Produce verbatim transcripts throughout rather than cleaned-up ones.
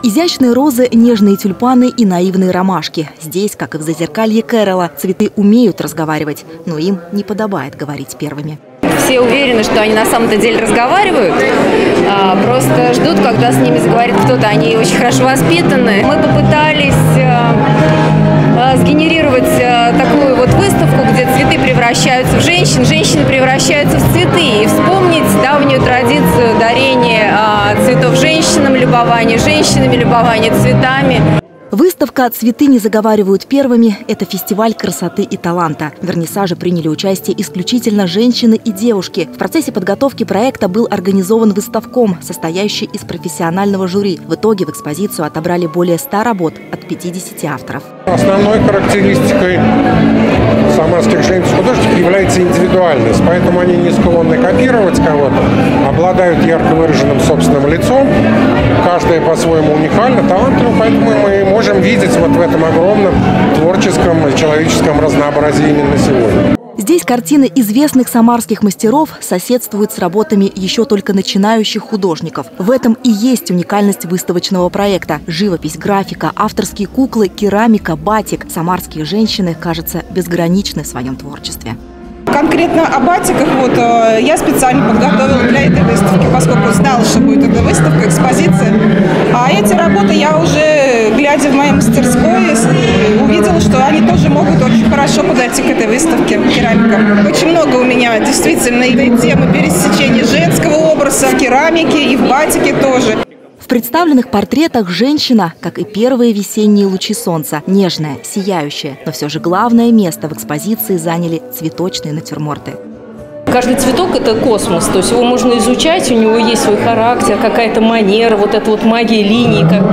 Изящные розы, нежные тюльпаны и наивные ромашки. Здесь, как и в Зазеркалье Кэрола, цветы умеют разговаривать, но им не подобает говорить первыми. Все уверены, что они на самом-то деле разговаривают, а, просто ждут, когда с ними заговорит кто-то. Они очень хорошо воспитаны. Мы попытались а, а, сгенерировать а, такую вот выставку, где цветы превращаются в женщин, женщины превращаются в цветы. И вспомнить давнюю традицию дарения а, цветов женщинам, любования женщинами, любования цветами. Выставка «Цветы не заговаривают первыми» – это фестиваль красоты и таланта. В вернисаже приняли участие исключительно женщины и девушки. В процессе подготовки проекта был организован выставком, состоящий из профессионального жюри. В итоге в экспозицию отобрали более ста работ от пятидесяти авторов. Основной характеристикой самарских женщин-художников является индивидуальность, поэтому они не склонны копировать кого-то, обладают ярко выраженным собственным лицом, каждая по-своему уникальна, талантлива, поэтому мы можем видеть вот в этом огромном творческом и человеческом разнообразии именно сегодня. Здесь картины известных самарских мастеров соседствуют с работами еще только начинающих художников. В этом и есть уникальность выставочного проекта. Живопись, графика, авторские куклы, керамика, батик. Самарские женщины, кажется, безграничны в своем творчестве. Конкретно о батиках вот, э, я специально подготовила для этой выставки, поскольку знала, что будет эта выставка, экспозиция. А эти работы я уже, глядя в моей мастерской, увидела, что они тоже могут очень хорошо подойти к этой выставке керамика. Очень много у меня действительно этой темы пересечения женского образа в керамике и в батике тоже. В представленных портретах женщина, как и первые весенние лучи солнца, нежная, сияющая. Но все же главное место в экспозиции заняли цветочные натюрморты. Каждый цветок – это космос, то есть его можно изучать, у него есть свой характер, какая-то манера, вот эта вот магия линий. Как...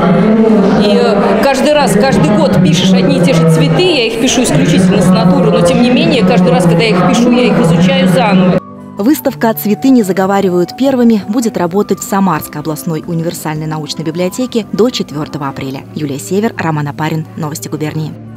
И каждый раз, каждый год пишешь одни и те же цветы, я их пишу исключительно с натуры, но тем не менее, каждый раз, когда я их пишу, я их изучаю заново. Выставка «Цветы не заговаривают первыми» будет работать в Самарской областной универсальной научной библиотеке до четвёртого апреля. Юлия Север, Роман Апарин. Новости губернии.